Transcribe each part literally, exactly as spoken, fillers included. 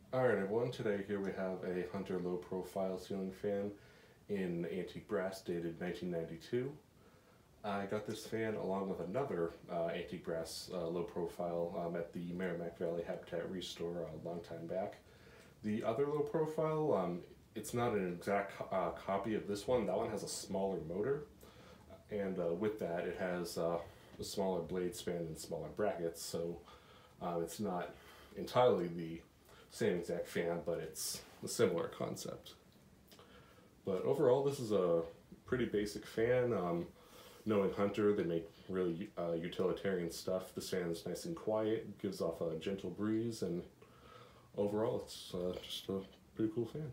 Alright everyone, today here we have a Hunter low profile ceiling fan in antique brass dated nineteen ninety-two. I got this fan along with another uh, antique brass uh, low profile um, at the Merrimack Valley Habitat Restore a long time back. The other low profile, um, it's not an exact uh, copy of this one. That one has a smaller motor, and uh, with that it has uh, a smaller blade span and smaller brackets, so uh, it's not entirely the same exact fan, but it's a similar concept. But overall, this is a pretty basic fan. Um, knowing Hunter, they make really uh, utilitarian stuff. This fan is nice and quiet, gives off a gentle breeze, and overall, it's uh, just a pretty cool fan.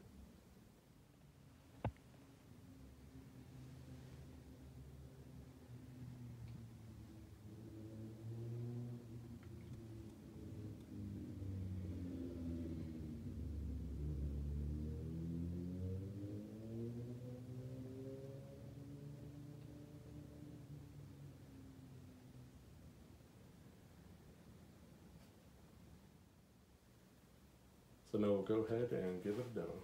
So now we'll go ahead and give it a demo.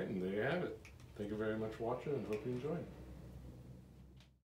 Alright, and there you have it. Thank you very much for watching and hope you enjoyed.